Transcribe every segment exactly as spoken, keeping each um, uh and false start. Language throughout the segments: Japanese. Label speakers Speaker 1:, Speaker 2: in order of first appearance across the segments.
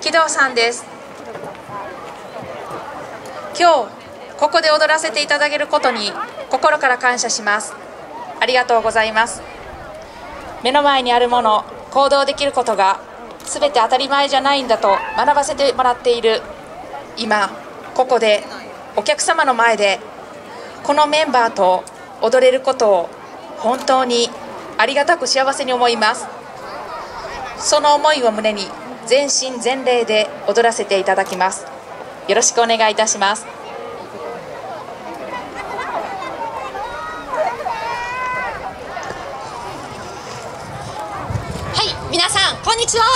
Speaker 1: 木戸さんです。今日ここで踊らせていただけることに心から感謝します。ありがとうございます。目の前にあるもの、行動できることが全て当たり前じゃないんだと学ばせてもらっている今、ここでお客様の前でこのメンバーと踊れることを本当にありがたく幸せに思います。その思いを胸に全身全霊で踊らせていただきます。よろしくお願いいたします。
Speaker 2: はい、皆さんこんにちは。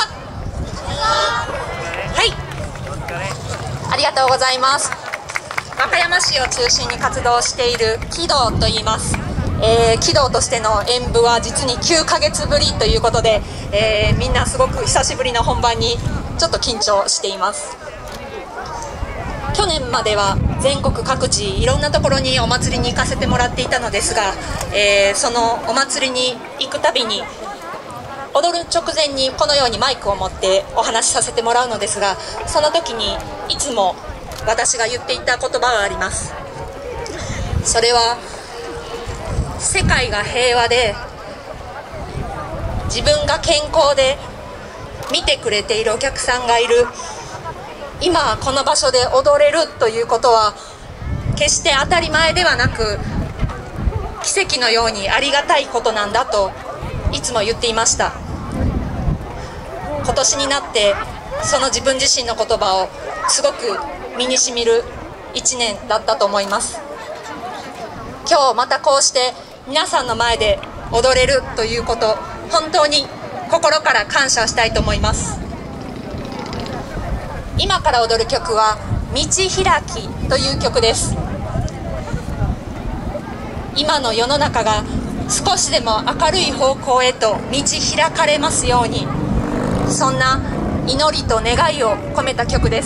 Speaker 2: はい、ありがとうございます。和歌山市を中心に活動している木戸と言います。えー、木戸としての演舞は実にきゅうかげつぶりということで、えー、みんなすごく久しぶりの本番にちょっと緊張しています。去年までは全国各地いろんなところにお祭りに行かせてもらっていたのですが、えー、そのお祭りに行くたびに踊る直前にこのようにマイクを持ってお話しさせてもらうのですが、その時にいつも私が言っていた言葉があります。それは世界が平和で自分が健康で見てくれているお客さんがいる今この場所で踊れるということは決して当たり前ではなく奇跡のようにありがたいことなんだといつも言っていました。今年になってその自分自身の言葉をすごく身にしみるいちねんだったと思います。今日またこうして皆さんの前で踊れるということ、本当に心から感謝したいと思います。今から踊る曲は道開きという曲です。今の世の中が少しでも明るい方向へと道開かれますように、そんな祈りと願いを込めた曲です。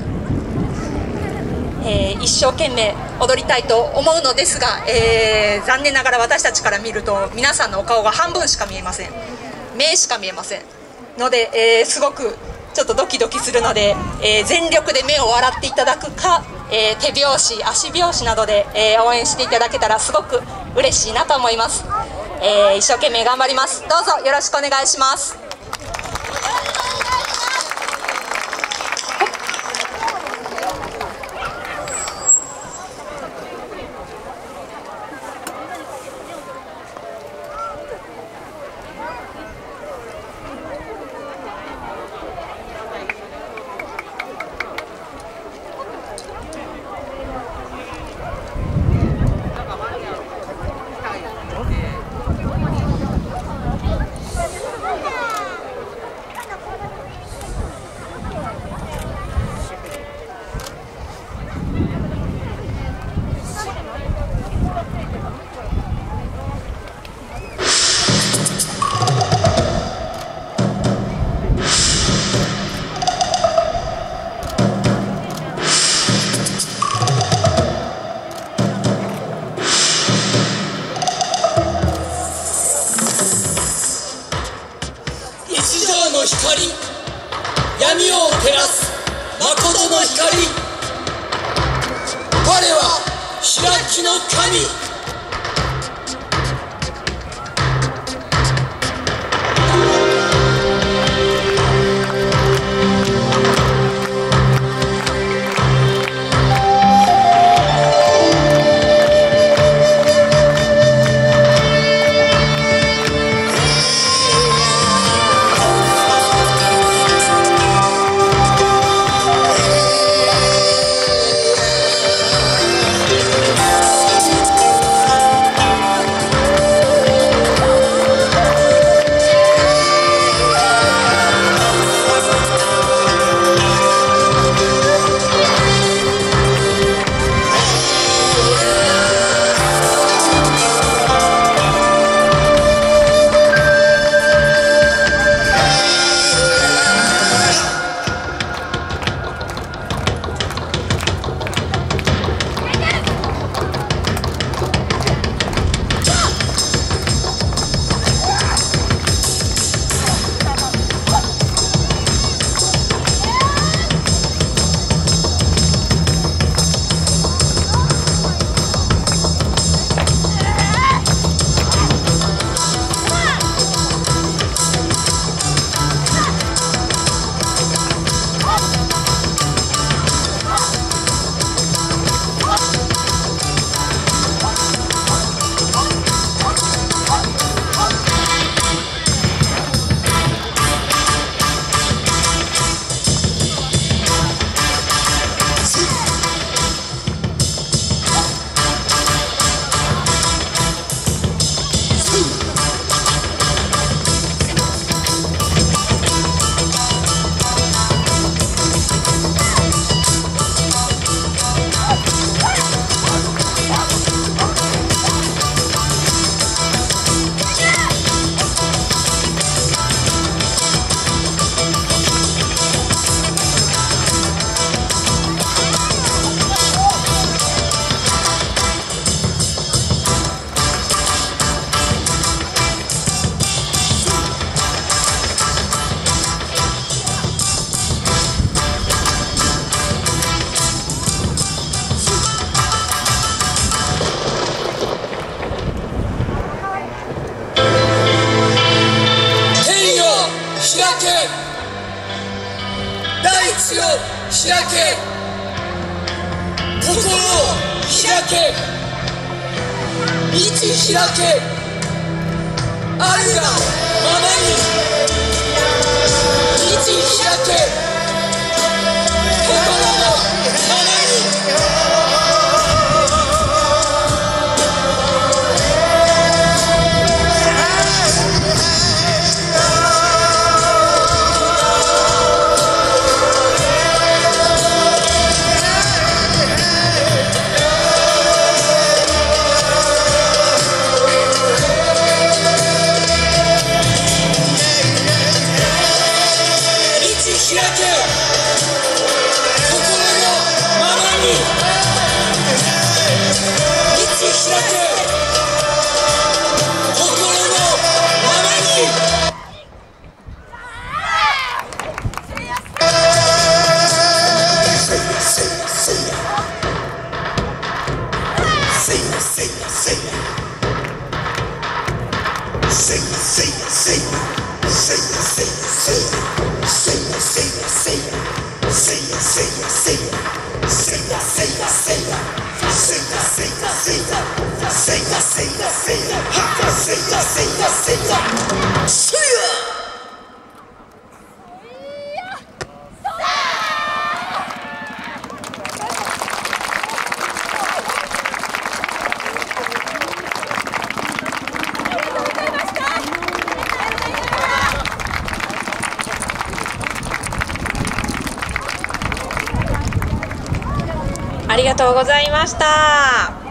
Speaker 2: えー、一生懸命踊りたいと思うのですが、えー、残念ながら私たちから見ると皆さんのお顔が半分しか見えません。目しか見えませんので、えー、すごくちょっとドキドキするので、えー、全力で目を笑っていただくか、えー、手拍子足拍子などで、えー、応援していただけたらすごく嬉しいなと思います。えー、一生懸命頑張ります。どうぞよろしくお願いします。
Speaker 3: 光、闇を照らす誠の光、我は開きの神。 大地を開け、心を開け、道開け、あるがままに道開け、心のままに。
Speaker 1: ありがとうございました。